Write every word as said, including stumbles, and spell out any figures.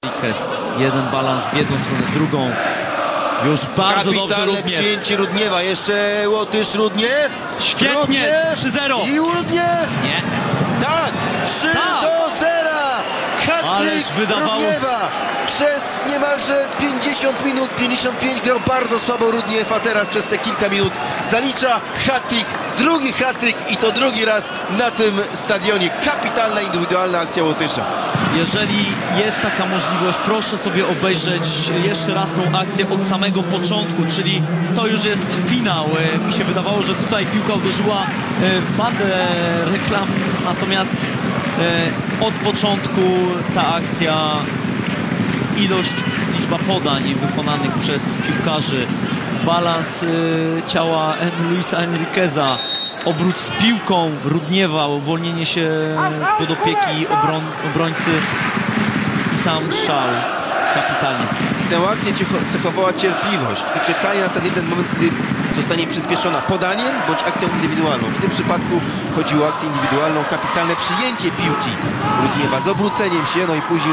Enriquez. Jeden balans w jedną stronę, w drugą. Już bardzo dobrze Rudniew. Przyjęcie Rudniewa. Jeszcze Łotysz Rudniew. Świetnie. trzy zero. I Rudniew. Nie. Tak. trzy Tak. do zera. Ależ Hat-trick wydawało... Rudniewa. Przez niemalże pięćdziesiąt minut, pięćdziesiąt pięć grał bardzo słabo Rudniew, a teraz przez te kilka minut zalicza hat-trick, drugi hat-trick i to drugi raz na tym stadionie. Kapitalna indywidualna akcja Łotysza. Jeżeli jest taka możliwość, proszę sobie obejrzeć jeszcze raz tą akcję od samego początku, czyli to już jest finał. Mi się wydawało, że tutaj piłka uderzyła w bandę reklam, natomiast od początku ta akcja, ilość, liczba podań wykonanych przez piłkarzy, balans ciała Luisa Enriqueza, obrót z piłką Rudniewa, uwolnienie się spod opieki obron, obrońcy i sam strzał. Kapitalnie. Tę akcję cechowała cierpliwość i czekanie na ten jeden moment, kiedy zostanie przyspieszona podaniem bądź akcją indywidualną. W tym przypadku chodziło o akcję indywidualną. Kapitalne przyjęcie piłki Rudniewa z obróceniem się, no i później